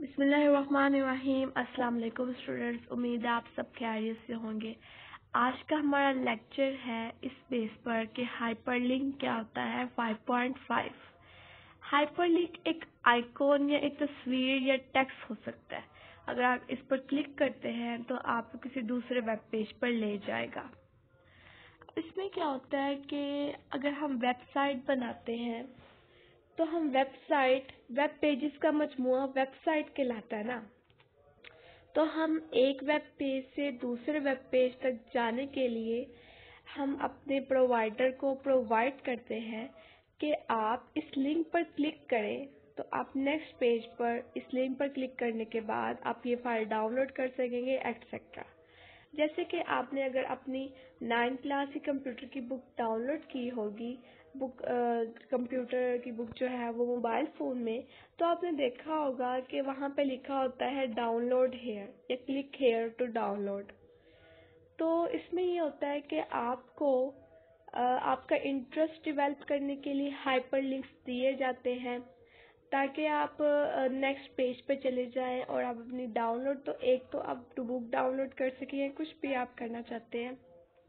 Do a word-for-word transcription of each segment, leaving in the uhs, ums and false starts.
بسم اللہ الرحمن الرحیم۔ السلام علیکم اسٹوڈنٹس، امید ہے آپ سب خیریت سے ہوں گے۔ آج کا ہمارا لیکچر ہے اس بیس پر کہ ہائپر لنک کیا ہوتا ہے five point five. Hyperlink ایک آئیکن یا ایک تصویر یا ٹیکسٹ ہو سکتا ہے۔ اگر آپ اس پر کلک کرتے ہیں تو آپ کو کسی دوسرے ویب پیج پر لے جائے گا۔ اس میں کیا ہوتا ہے کہ اگر ہم ویب سائٹ بناتے ہیں تو ہم ویب سائٹ ویب پیجز کا مجموعہ ویب سائٹ کہلاتا ہے نا، تو ہم ایک ویب پیج سے دوسرے ویب پیج تک جانے کے لیے ہم اپنے پرووائڈر کو پرووائڈ کرتے ہیں کہ آپ اس لنک پر کلک کریں تو آپ نیکسٹ پیج پر اس لنک پر کلک کرنے کے بعد آپ یہ فائل ڈاؤن لوڈ کر سکیں گے ایٹسیٹرا۔ جیسے کہ آپ نے اگر اپنی نائن کلاس کی کمپیوٹر کی بک ڈاؤن لوڈ کی ہوگی، بک کمپیوٹر کی بک جو ہے وہ موبائل فون میں، تو آپ نے دیکھا ہوگا کہ وہاں پہ لکھا ہوتا ہے ڈاؤن لوڈ ہیئر یا click here to download. تو اس میں یہ ہوتا ہے کہ آپ کو آپ کا انٹرسٹ ڈیولپ کرنے کے لیے ہائپر لنکس دیے جاتے ہیں تاکہ آپ نیکسٹ پیج پہ چلے جائیں اور آپ اپنی ڈاؤن لوڈ تو ایک تو آپ بک ڈاؤن لوڈ کر سکیں، کچھ بھی آپ کرنا چاہتے ہیں۔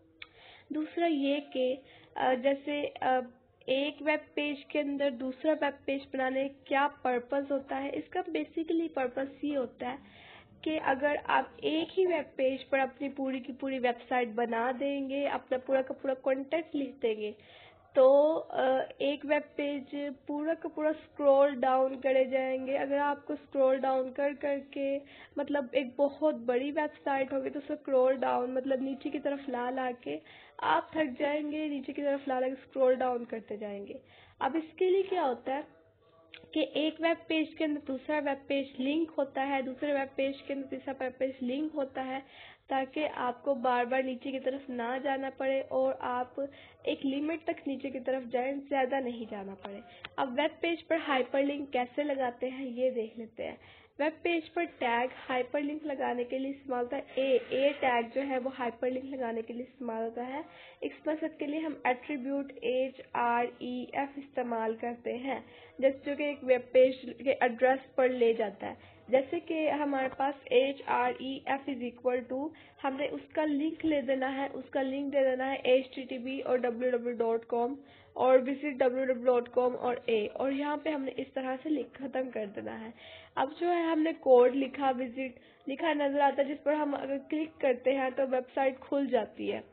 دوسرا یہ کہ جیسے ایک ویب پیج کے اندر دوسرا ویب پیج بنانے کیا پرپز ہوتا ہے، اس کا بیسیکلی پرپز یہ ہوتا ہے کہ اگر آپ ایک ہی ویب پیج پر اپنی پوری کی پوری ویب سائٹ بنا دیں گے، اپنا پورا کا پورا کنٹینٹ لکھ دیں گے تو ایک ویب پیج پورا کا پورا سکرول ڈاؤن کرے جائیں گے۔ اگر آپ کو سکرول ڈاؤن کر کر کے مطلب ایک بہت بڑی ویب سائٹ ہوگی تو سکرول ڈاؤن مطلب نیچے کی طرف لا لا کے آپ تھک جائیں گے، نیچے کی طرف لا لا کے سکرول ڈاؤن کرتے جائیں گے۔ اب اس کے لیے کیا ہوتا ہے کہ ایک ویب پیج کے اندر دوسرا ویب پیج لنک ہوتا ہے، دوسرے ویب پیج کے اندر تیسرا ویب پیج لنک ہوتا ہے تاکہ آپ کو بار بار نیچے کی طرف نہ جانا پڑے اور آپ ایک لمٹ تک نیچے کی طرف جائیں، زیادہ نہیں جانا پڑے۔ اب ویب پیج پر ہائپر لنک کیسے لگاتے ہیں یہ دیکھ لیتے ہیں۔ ویب پیج پر ٹیگ ہائپر لنک لگانے کے لیے استعمال ہوتا ہے اے اے ٹیگ جو ہے وہ ہائپر لنک لگانے کے لیے استعمال ہوتا ہے۔ اس مقصد کے لیے ہم attribute H R E F استعمال کرتے ہیں جیسے جو کہ ایک ویب پیج کے ایڈریس پر لے جاتا ہے۔ جیسے کہ ہمارے پاس H R E F is equal to ہم نے اس کا لنک لے دینا ہے، اس کا لنک دے دینا ہے ایچ ٹی ٹی پی اور ڈبلیو ڈبلیو ڈاٹ کام اور visit W W dot com اور اے، اور یہاں پہ ہم نے اس طرح سے لکھ ختم کر دینا ہے۔ اب جو ہے ہم نے کوڈ لکھا، وزٹ لکھا نظر آتا ہے جس پر ہم اگر کلک کرتے ہیں تو ویب سائٹ کھل جاتی ہے۔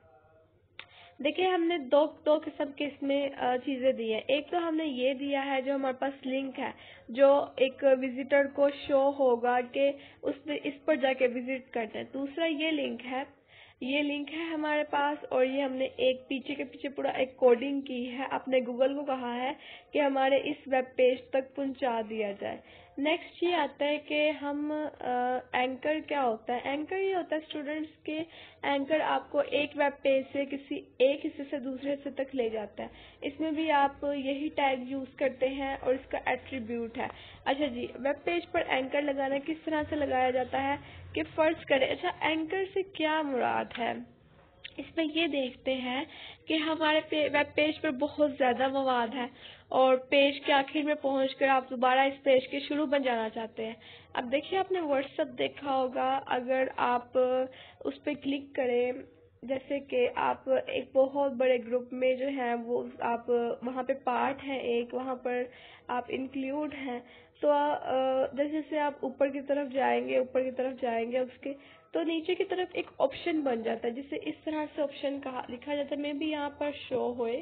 دیکھیں ہم نے دو دو قسم کے اس میں چیزیں دی ہیں۔ ایک تو ہم نے یہ دیا ہے جو ہمارے پاس لنک ہے جو ایک وزٹر کو شو ہوگا کہ اس نے اس پر جا کے وزٹ کرنا ہے۔ دوسرا یہ لنک ہے یہ لنک ہے ہمارے پاس اور یہ ہم نے ایک پیچھے کے پیچھے پورا ایک کوڈنگ کی ہے، اپنے گوگل کو کہا ہے کہ ہمارے اس ویب پیج تک پہنچا دیا جائے۔ نیکسٹ یہ آتا ہے کہ ہم اینکر کیا ہوتا ہے۔ اینکر یہ ہوتا ہے اسٹوڈنٹس کے اینکر آپ کو ایک ویب پیج سے کسی ایک حصے سے دوسرے حصے تک لے جاتا ہے۔ اس میں بھی آپ یہی ٹیگ یوز کرتے ہیں اور اس کا ایٹریبیوٹ ہے۔ اچھا جی، ویب پیج پر اینکر لگانا کس طرح سے لگایا جاتا ہے کہ فرض کریں، اچھا اینکر سے کیا مراد ہے، اس میں یہ دیکھتے ہیں کہ ہمارے ویب پیج پر بہت زیادہ مواد ہے اور پیج کے آخر میں پہنچ کر آپ دوبارہ اس پیج کے شروع میں جانا چاہتے ہیں۔ اب دیکھیے آپ نے واٹس ایپ دیکھا ہوگا، اگر آپ اس پہ کلک کریں جیسے کہ آپ ایک بہت بڑے گروپ میں جو ہے وہ آپ وہاں پہ پارٹ ہے ایک، وہاں پر آپ انکلیوڈ ہیں، تو جیسے جیسے آپ اوپر کی طرف جائیں گے اوپر کی طرف جائیں گے اس کے تو نیچے کی طرف ایک آپشن بن جاتا ہے جسے اس طرح سے آپشن کہا لکھا جاتا ہے۔ میں بھی یہاں پر شو ہوئے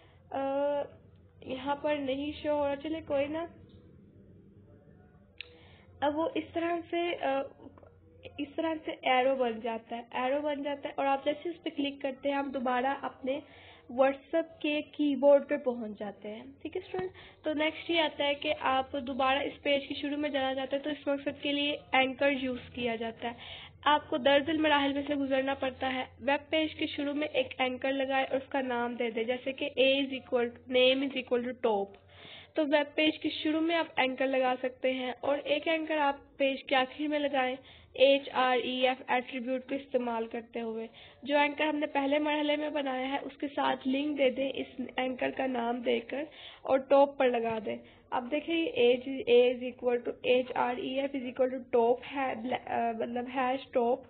یہاں پر نہیں شو ہو رہا، چلے کوئی نا، اب وہ اس طرح سے اس طرح سے ایرو بن جاتا ہے ایرو بن جاتا ہے اور آپ جیسے اس پہ کلک کرتے ہیں ہم دوبارہ اپنے واٹس ایپ کے کی بورڈ پہ پہنچ جاتے ہیں۔ ٹھیک ہے اسٹوڈنٹ، تو نیکسٹ یہ آتا ہے کہ آپ دوبارہ اس پیج کے شروع میں جانا چاہتے ہیں تو اس مقصد کے لیے اینکر یوز کیا جاتا ہے۔ آپ کو درجن مراحل میں سے گزرنا پڑتا ہے۔ ویب پیج کے شروع میں ایک اینکر لگائے اور اس کا نام دے دے جیسے کہ A is equal name is equal to top. تو ویب پیج کے شروع میں آپ اینکر لگا سکتے ہیں اور ایک اینکر آپ پیج کے آخر میں لگائیں H R E F attribute کو استعمال کرتے ہوئے. جو اینکر ہم نے پہلے مرحلے میں بنایا ہے اس کے ساتھ لنک دے دیں اس اینکر کا نام دے کر اور ٹاپ پر لگا دیں. اب دیکھیں H A is equal to H R E F is equal to top ہے مطلب hash top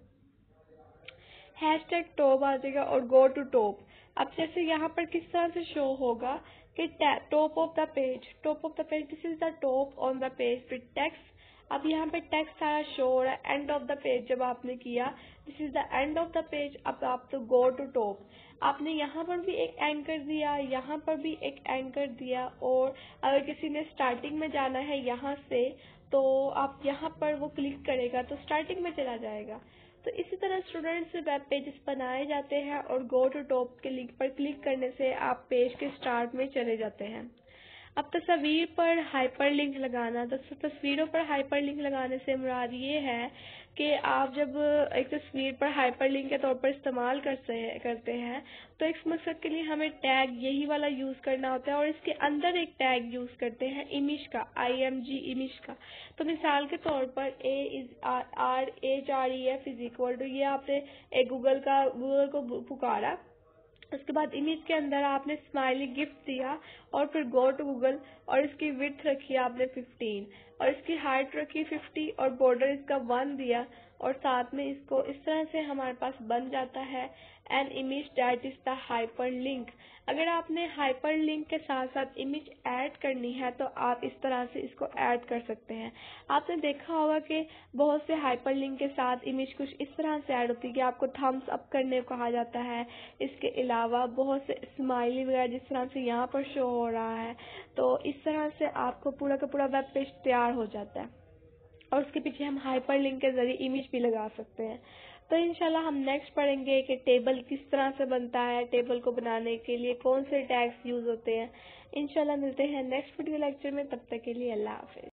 hash tag top آ جائے گا اور گو ٹو ٹاپ. اب جیسے یہاں پر کس طرح سے شو ہوگا کہ top of the page top of the page this is the top on the page پھر ٹیکسٹ. اب یہاں پہ ٹیکسٹ آیا شو ہو رہا ہے اینڈ آف دا پیج جب آپ نے کیا this is the end of the page. اب آپ تو گو ٹو ٹاپ آپ نے یہاں پر بھی ایک اینکر دیا یہاں پر بھی ایک اینکر دیا اور اگر کسی نے اسٹارٹنگ میں جانا ہے یہاں سے تو آپ یہاں پر وہ کلک کرے گا تو اسٹارٹنگ میں چلا جائے گا. تو اسی طرح اسٹوڈینٹس سے ویب پیجز بنائے جاتے ہیں اور گو ٹو ٹاپ کے لنک پر کلک کرنے سے آپ پیج کے اسٹارٹ میں چلے جاتے ہیں. اب تصویر پر ہائپر لنک لگانا تصویروں پر ہائپر لنک لگانے سے مراد یہ ہے کہ آپ جب ایک تصویر پر ہائپر لنک کے طور پر استعمال کرتے ہیں تو اس مقصد کے لیے ہمیں ٹیگ یہی والا یوز کرنا ہوتا ہے اور اس کے اندر ایک ٹیگ یوز کرتے ہیں امیج کا آئی ایم جی امیج کا. تو مثال کے طور پر A is R H R E F is equal to یہ آپ نے ایک گوگل کا گوگل کو پکارا اس کے بعد امیج کے اندر آپ نے اسمائلی گفٹ دیا اور پھر گو ٹو گوگل اور اس کی وڈتھ رکھی آپ نے ففٹین اور اس کی ہائٹ رکھی ففٹی اور بارڈر اس کا ون دیا اور ساتھ میں اس کو اس طرح سے ہمارے پاس بن جاتا ہے an image that is the hyperlink. اگر آپ نے ہائپر لنک کے ساتھ ساتھ امیج ایڈ کرنی ہے تو آپ اس طرح سے اس کو ایڈ کر سکتے ہیں. آپ نے دیکھا ہوگا کہ بہت سے ہائپر لنک کے ساتھ امیج کچھ اس طرح سے ایڈ ہوتی ہے کہ آپ کو تھمس اپ کرنے کو کہا جاتا ہے. اس کے علاوہ بہت سے اسمائلی وغیرہ جس طرح سے یہاں پر شو ہو رہا ہے تو اس طرح سے آپ کو پورا کا پورا ویب پیج تیار ہو جاتا ہے اور اس کے پیچھے ہم ہائپر لنک کے ذریعے امیج بھی لگا سکتے ہیں. تو انشاءاللہ ہم نیکسٹ پڑھیں گے کہ ٹیبل کس طرح سے بنتا ہے ٹیبل کو بنانے کے لیے کون سے ٹیگز یوز ہوتے ہیں. انشاءاللہ ملتے ہیں نیکسٹ ویڈیو لیکچر میں تب تک کے لیے اللہ حافظ.